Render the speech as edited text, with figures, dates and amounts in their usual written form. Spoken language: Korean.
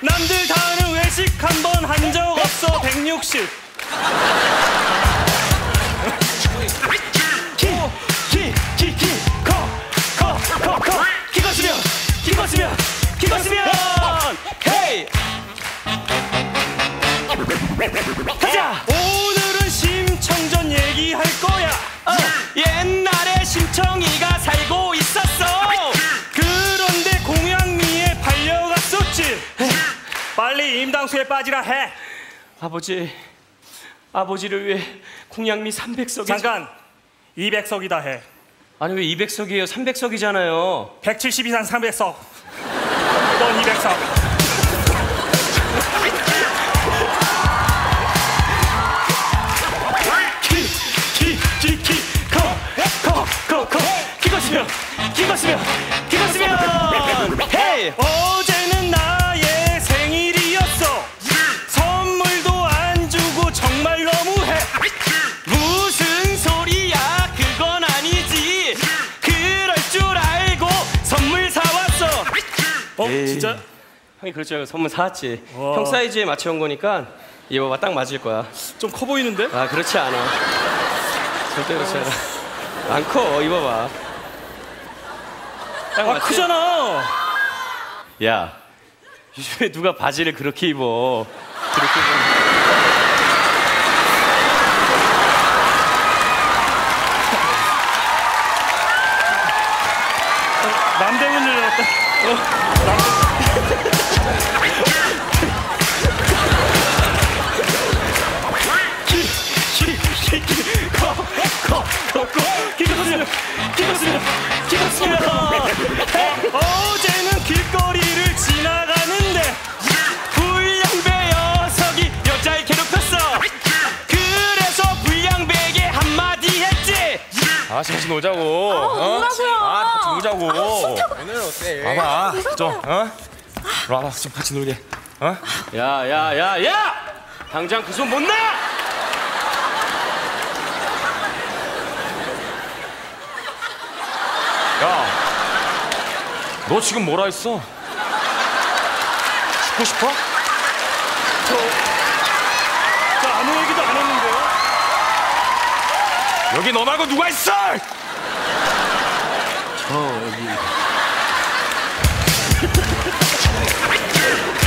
남들 다 하는 외식 한 번 한 적 없어 160. 키 컸으면 헤이 가자. 오늘은 심청전 얘기할 거야. 옛날에 심청이가 살고 있었어. 그런데 공양미에 팔려갔었지. 빨리 임당수에 빠지라 해. 아버지를 위해 공양미 300석이. 잠깐, 200석이다 해. 아니 왜 200석이에요? 300석이잖아요. 170 이상 300석. 넌 200석. 키 컸으면 헤이. 어제는 나의 생일이었어. 선물도 안 주고 정말 너무해. 무슨 소리야? 그건 아니지. 그럴 줄 알고 선물 사왔어. 진짜? 형이 그럴 줄 알고 선물 사왔지. 와. 형 사이즈에 맞춰온 거니까 입어봐. 딱 맞을 거야. 좀 커 보이는데? 아 그렇지 않아. 절대 그렇지 않아. 안 커. 입어봐. 딱 맞지? 크잖아. 야, 요즘에 누가 바지를 그렇게 입어? 그렇게 입어. 남대문을 넣었다. 키 컸으면 어제는 길거리를 지나가는데 불량배 녀석이 여자를 괴롭혔어. 그래서 불량배에게 한마디 했지. 같이 놀자고. 놀라고요. 같이 놀자고. 오늘 어때? 와봐. 좀 와봐. 좀 같이 놀게. 야! 당장 그 손 못 놔! 야, 너 지금 뭐라 했어? 죽고 싶어? 저 아무 얘기도 안 했는데요. 여기 너 말고 누가 있어? 여기.